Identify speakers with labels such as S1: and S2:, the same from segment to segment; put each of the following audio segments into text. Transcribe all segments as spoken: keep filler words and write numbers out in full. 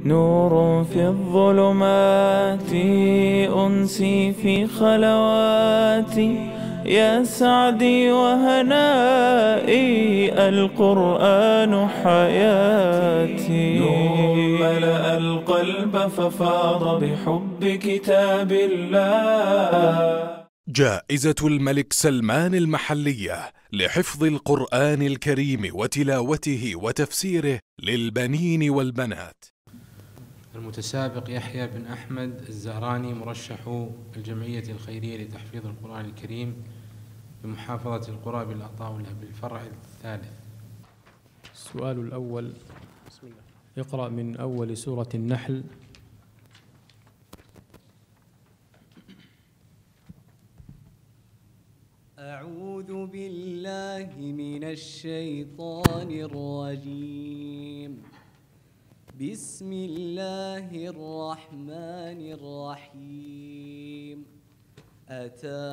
S1: نور في الظلمات أنسي في خلواتي، يا سعدي وهنائي القرآن حياتي. نور ملأ القلب ففاض بحب كتاب الله.
S2: جائزة الملك سلمان المحلية لحفظ القرآن الكريم وتلاوته وتفسيره للبنين والبنات.
S3: المتسابق يحيى بن أحمد الزهراني، مرشح الجمعية الخيرية لتحفيظ القرآن الكريم بمحافظة القرى بالأطاولة بالفرع الثالث.
S4: السؤال الأول: بسم الله. اقرأ من أول سورة النحل.
S5: أعوذ بالله من الشيطان الرجيم. بسم الله الرحمن الرحيم. أتى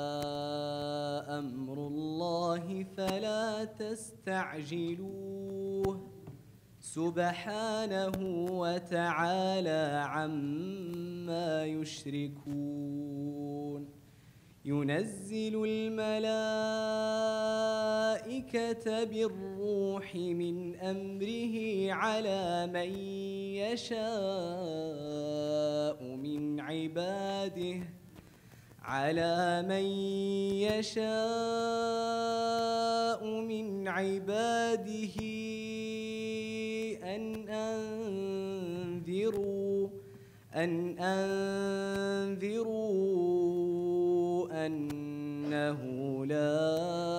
S5: أمر الله فلا تستعجلوه سبحانه وتعالى عما يشركون. ينزل الملائكة بالروح من أمره على من يشاء من عباده على من يشاء من عباده أن أنذروا أن أنذروا أنه لا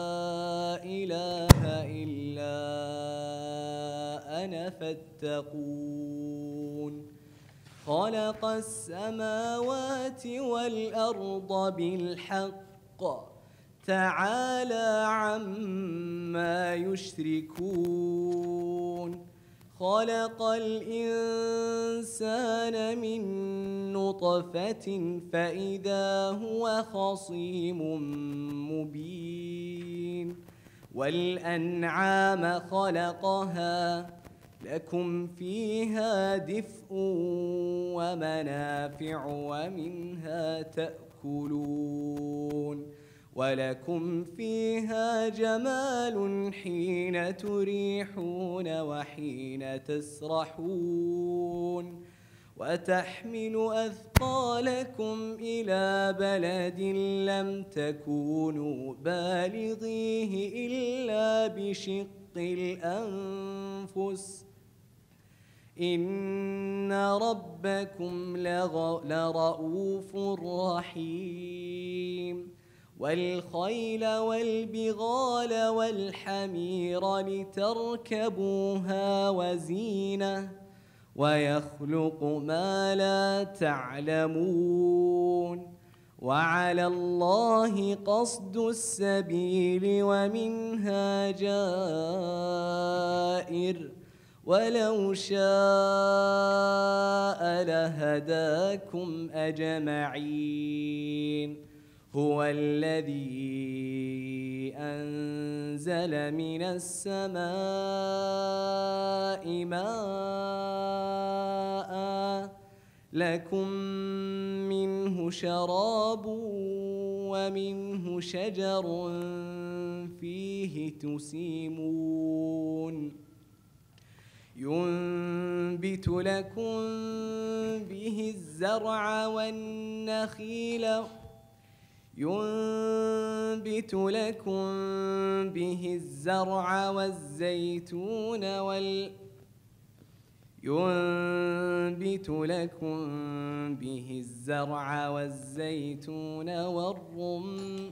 S5: إله إلا أنا فاتقون. خلق السماوات والأرض بالحق تعالى عما يشركون. خلق الإنسان من نطفة فإذا هو خصيم مبين. والأنعام خلقها لكم فيها دفء ومنافع ومنها تأكلون. ولكم فيها جمال حين تريحون وحين تسرحون. وتحمل أثقالكم إلى بلد لم تكونوا بالغيه إلا بشق الأنفس إن ربكم لرؤوف رحيم. والخيل والبغال والحمير لتركبوها وزينة ويخلق ما لا تعلمون. وعلى الله قصد السبيل ومنها جائر ولو شاء لهداكم أجمعين. هو الذي أنزل من السماء ماء لكم منه شراب ومنه شجر فيه تسيمون. ينبت لكم به الزرع والنخيل ينبت لكم به الزرع والزيتون وال ينبت لكم به الزرع والزيتون والرمان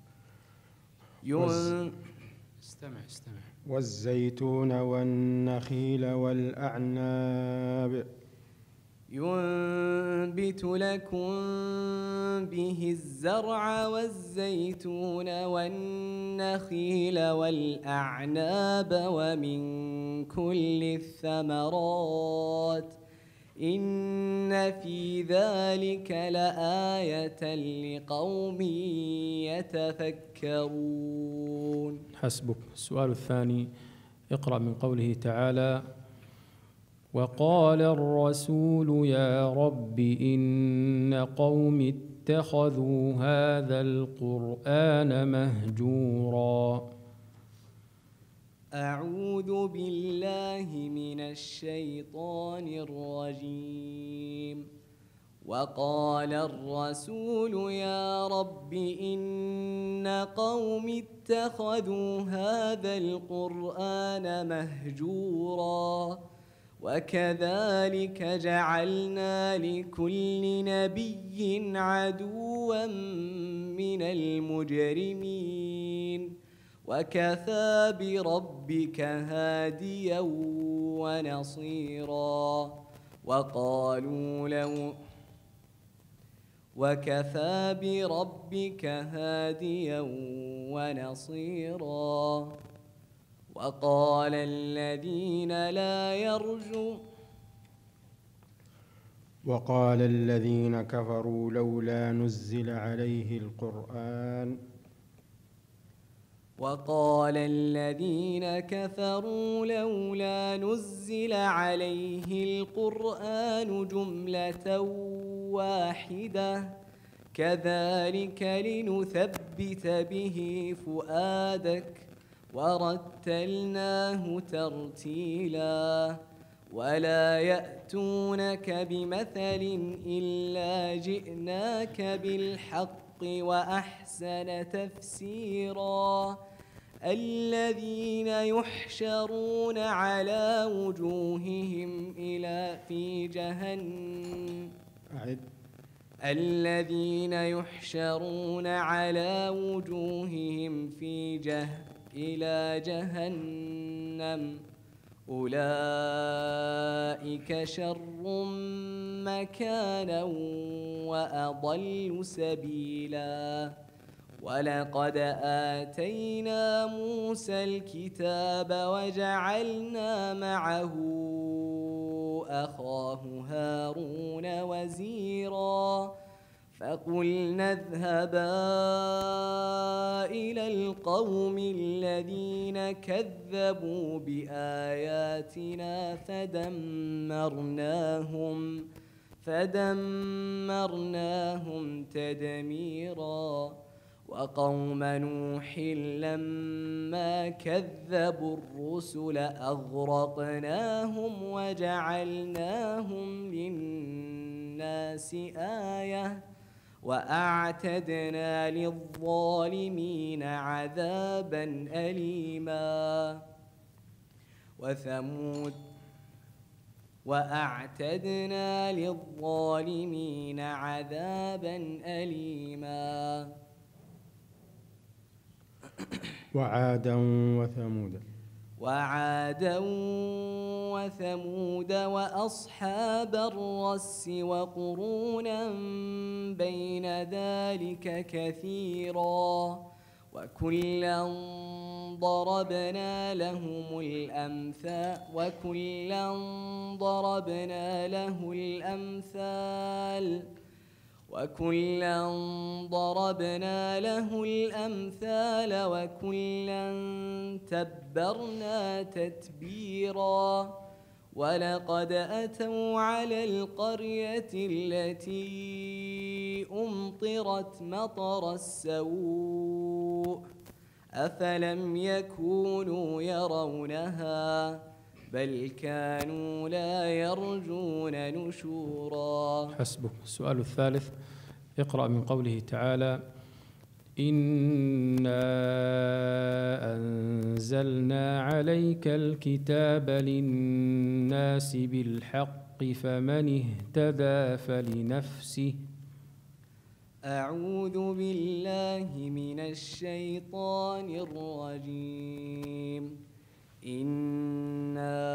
S5: ين...
S3: استمع استمع
S6: والزيتون والنخيل والأعناب
S5: ينبت لكم به الزرع والزيتون والنخيل والأعناب ومن كل الثمرات إن في ذلك لآية لقوم يتفكرون.
S4: حسبك. السؤال الثاني: اقرأ من قوله تعالى: وقال الرسول يا رب إن قوم اتخذوا هذا القرآن مهجورا.
S5: أعوذ بالله من الشيطان الرجيم. وقال الرسول يا رب إن قوم اتخذوا هذا القرآن مهجورا. وكذلك جعلنا لكل نبي عدوا من المجرمين وكفى بربك هاديا ونصيرا. وقالوا لو وكفى بربك هاديا ونصيرا. وقال الذين لا يرجون
S6: وقال الذين كفروا لولا نزل عليه القرآن
S5: وقال الذين كفروا لولا نزل عليه القرآن جملة واحدة كذلك لنثبت به فؤادك ورتلناه ترتيلا. ولا يأتونك بمثل إلا جئناك بالحق وأحسن تفسيرا. الذين يحشرون على وجوههم إلى في جهنم
S6: أعد
S5: الذين يحشرون على وجوههم في جه إلى جهنم أولئك شر مكانا وأضل سبيلا. ولقد آتينا موسى الكتاب وجعلنا معه أخاه هارون وزيرا. فقلنا اذهبا إلى القوم الذين كذبوا بآياتنا فدمرناهم فدمرناهم تدميرا. وقوم نوح لما كذبوا الرسل أغرقناهم وجعلناهم للناس آية وأعتدنا للظالمين عذابا أليما. وثمود وأعتدنا للظالمين عذابا أليما.
S6: وعادا وثمود
S5: وعادا وثمود وأصحاب الرس وقرونا بين ذلك كثيرا. وكلا ضربنا لهم الأمثال وكلا ضربنا له الأمثال وكلا ضربنا له الأمثال وكلا تبرنا تتبيرا. ولقد أتوا على القرية التي أمطرت مطر السوء أفلم يكونوا يرونها بل كانوا لا يرجون نشورا.
S4: حسبك. السؤال الثالث اقرأ من قوله تعالى إنا أنزلنا عليك الكتاب للناس بالحق فمن اهتدى فلنفسه.
S5: أعوذ بالله من الشيطان الرجيم. إنا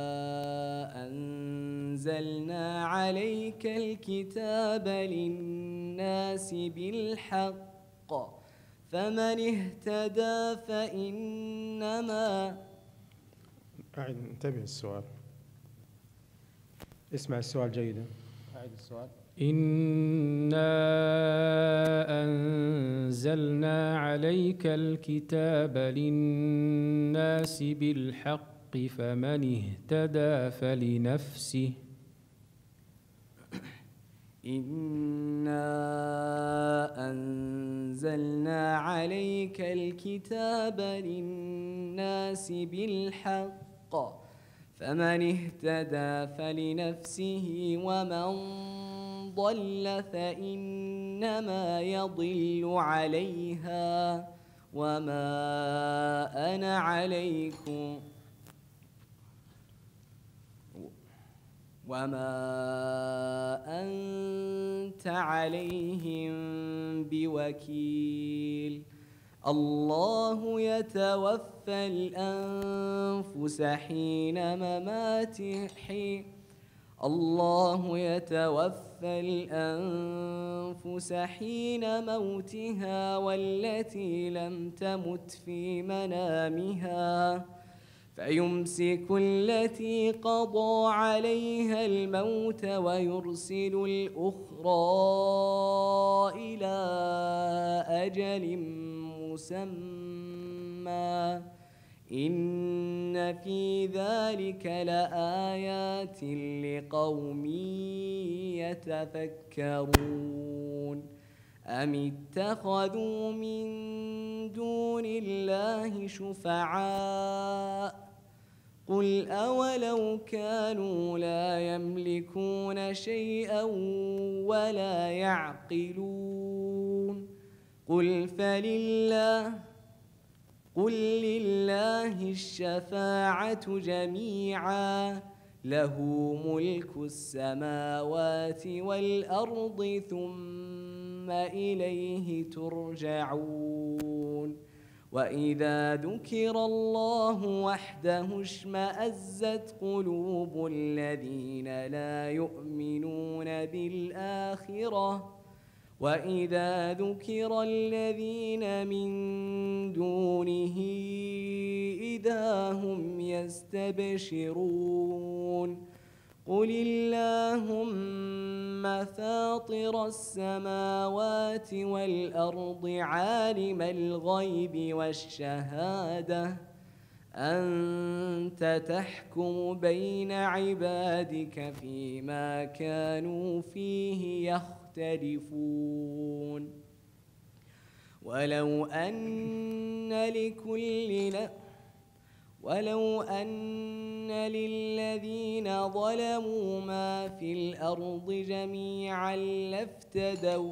S5: أنزلنا عليك الكتاب للناس بالحق فمن اهتدى فإنما
S6: أعد انتبه السؤال اسمع السؤال جيدا. أعد السؤال.
S4: إنا أنزلنا عليك الكتاب للناس بالحق فمن اهتدى فلنفسه.
S5: إنا أنزلنا عليك الكتاب للناس بالحق فمن اهتدى فلنفسه ومن ضل فإنما يضل عليها وما أنا عليكم وما أنت عليهم بوكيل. الله يتوفى الأنفس حين مماتها الله يتوفى الأنفس حين موتها والتي لم تمت في منامها فيمسك التي قضى عليها الموت ويرسل الأخرى إلى أجل مسمى إن في ذلك لآيات لقوم يتفكرون. أم اتخذوا من دون الله شفعاء قل أولو كانوا لا يملكون شيئا ولا يعقلون قل فلله قل لله الشفاعة جميعا له ملك السماوات والأرض ثم إليه ترجعون. وإذا ذكر الله وحده اشمأزت قلوب الذين لا يؤمنون بالآخرة وإذا ذكر الذين من دونه إذا هم يستبشرون. قل اللهم فاطر السماوات والأرض عالم الغيب والشهادة أنت تحكم بين عبادك فيما كانوا فيه يختلفون. ولو أن لكل ولو أن للذين ظلموا ما في الأرض جميعا لافتدوا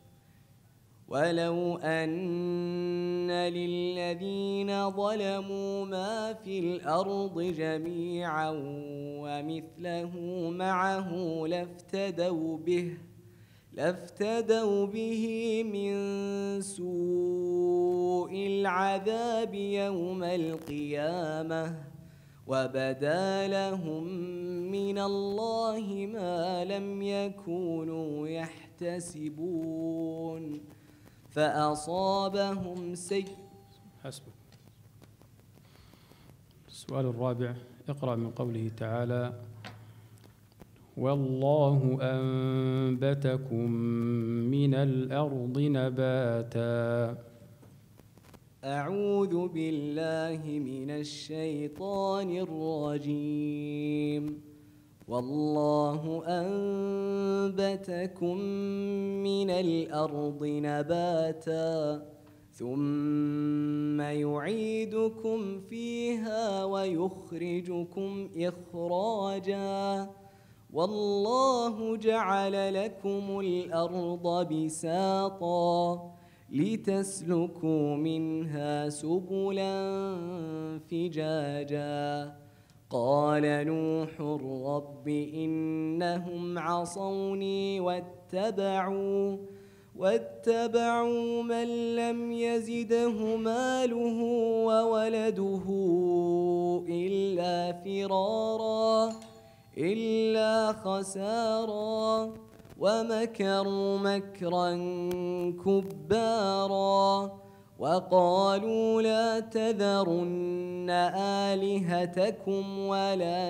S5: ولو أن للذين ظلموا ما في الأرض جميعا ومثله معه لافتدوا به لافتدوا به من سوء العذاب يوم القيامة وبدا لهم من الله ما لم يكونوا يحتسبون فأصابهم سيء.
S4: حسبك. السؤال الرابع اقرأ من قوله تعالى والله أنبتكم من الأرض نباتا.
S5: أعوذ بالله من الشيطان الرجيم. والله أنبتكم من الأرض نباتا ثم يعيدكم فيها ويخرجكم إخراجا والله جعل لكم الأرض بساطا لتسلكوا منها سبلا فجاجا. قال نوح رب إنهم عصوني واتبعوا واتبعوا من لم يزده ماله وولده إلا فرارا إلا خسارا ومكروا مكرا كبارا وقالوا لا تذرن آلهتكم ولا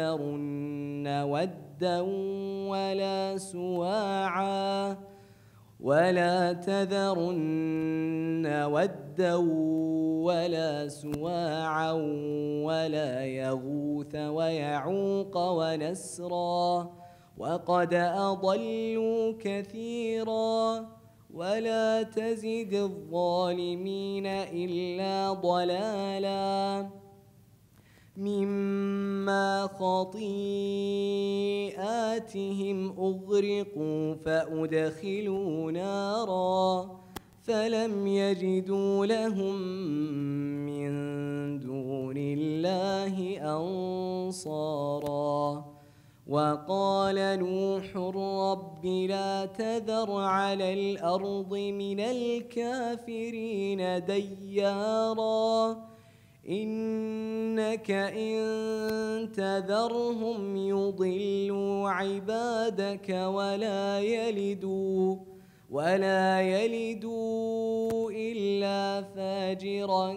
S5: تذرن ودا ولا سواعا ولا تذرن ودا ولا سواعا ولا يغوث ويعوق ونسرا وقد أضلوا كثيرا ولا تزد الظالمين إلا ضلالا مما خطيئاتهم أغرقوا فأدخلوا نارا فلم يجدوا لهم من دون الله أنصارا وقال نوح رب لا تذر على الأرض من الكافرين ديارا إنك إن تذرهم يضلوا عبادك ولا يلدوا ولا يلدوا إلا فاجرا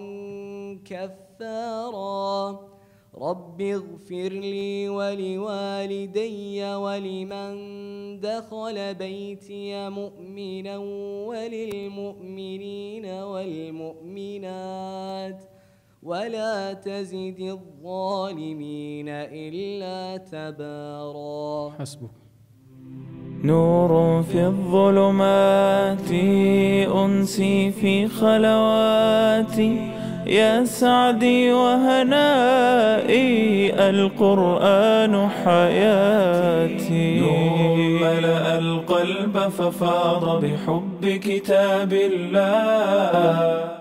S5: كفارا رب اغفر لي ولوالدي ولمن دخل بيتي مؤمنا وللمؤمنين والمؤمنات ولا تزد الظالمين إلا تبارا.
S4: حسبك.
S1: نور في الظلمات أنسي في خلواتي يا سعدي وهنائي القرآن حياتي. نور ملأ القلب ففاض بحب كتاب الله